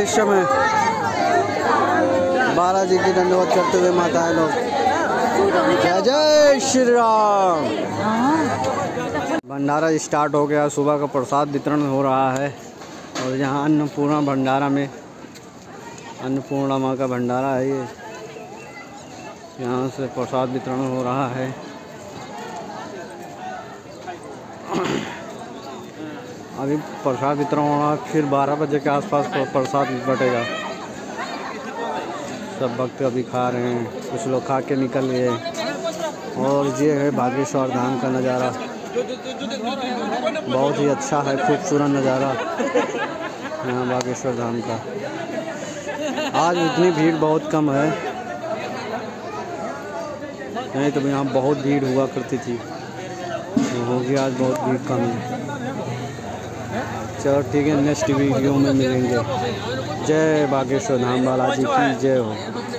दृश्य में बालाजी की दंडवत करते हुए माताएं लोग। जय जय श्री राम। भंडारा स्टार्ट हो गया। सुबह का प्रसाद वितरण हो रहा है और यहाँ अन्नपूर्णा भंडारा में अन्नपूर्णा माँ का भंडारा है ये। यहाँ से प्रसाद वितरण हो रहा है। अभी प्रसाद वितरण होगा, फिर 12 बजे के आसपास प्रसाद बटेगा। सब भक्त अभी खा रहे हैं, कुछ लोग खा के निकल गए। और ये है बागेश्वर धाम का नज़ारा। बहुत ही अच्छा है, खूबसूरत नज़ारा यहाँ बागेश्वर धाम का। आज इतनी भीड़ बहुत कम है, नहीं तो यहाँ बहुत भीड़ हुआ करती थी, होगी आज बहुत भीड़ कम है। चलो ठीक है, नेक्स्ट वीडियो में मिलेंगे। जय बागेश्वर धाम बालाजी की जय हो।